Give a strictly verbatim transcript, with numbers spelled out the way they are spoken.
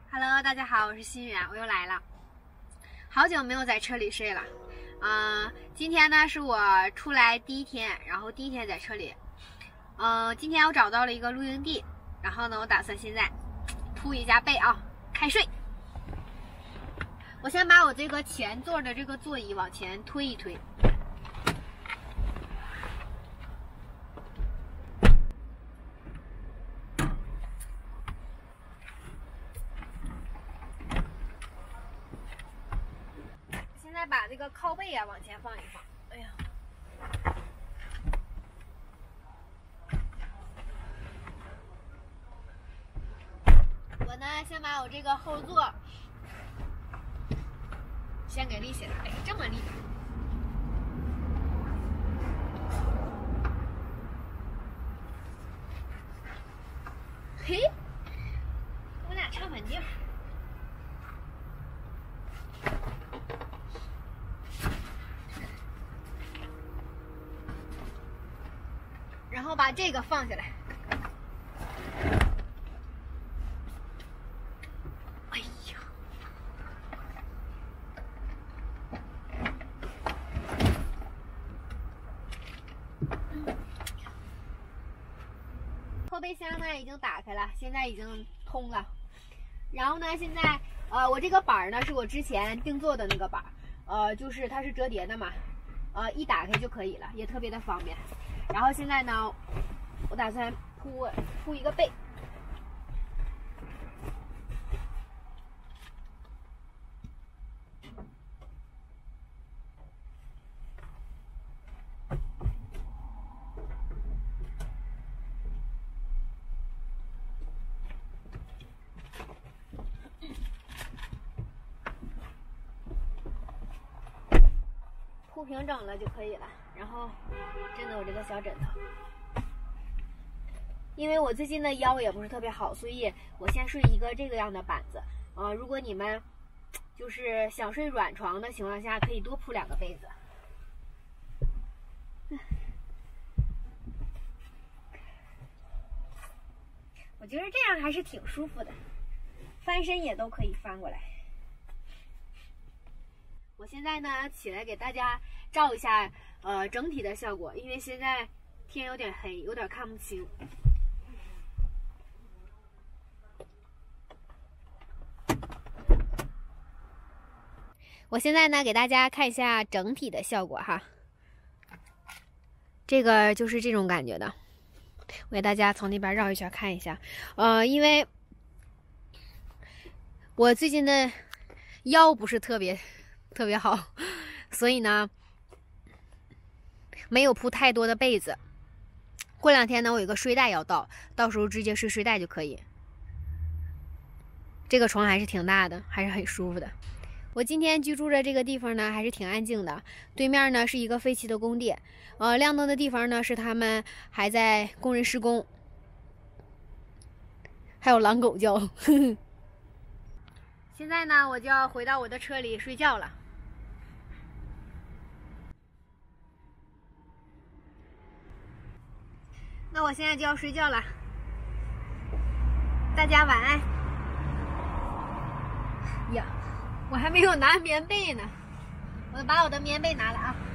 Hello， 大家好，我是心远，我又来了。好久没有在车里睡了，嗯、呃，今天呢是我出来第一天，然后第一天在车里，嗯、呃，今天我找到了一个露营地，然后呢，我打算现在铺一下被啊，开睡。我先把我这个前座的这个座椅往前推一推。现在把这个靠背啊往前放一放。哎呀，我呢先把我这个后座先给立起来。哎，这么立。嘿，我俩唱反调。然后把这个放下来。哎呀，后备箱呢已经打开了，现在已经通了。然后呢，现在呃，我这个板呢是我之前定做的那个板，呃，就是它是折叠的嘛，呃，一打开就可以了，也特别的方便。然后现在呢，我打算铺铺一个被。铺平整了就可以了。然后真的我这个小枕头，因为我最近的腰也不是特别好，所以我先睡一个这个样的板子。呃，如果你们就是想睡软床的情况下，可以多铺两个被子。我觉得这样还是挺舒服的，翻身也都可以翻过来。我现在呢起来给大家照一下呃整体的效果，因为现在天有点黑，有点看不清。我现在呢给大家看一下整体的效果哈，这个就是这种感觉的。我给大家从那边绕一圈看一下，呃，因为我最近的腰不是特别特别好，所以呢没有铺太多的被子。过两天呢我有个睡袋要到，到时候直接睡睡袋就可以。这个床还是挺大的，还是很舒服的。我今天居住的这个地方呢还是挺安静的，对面呢是一个废弃的工地，呃亮灯的地方呢是他们还在工人施工，还有狼狗叫。呵呵。现在呢我就要回到我的车里睡觉了。那我现在就要睡觉了，大家晚安。呀，我还没有拿棉被呢，我把我的棉被拿来啊。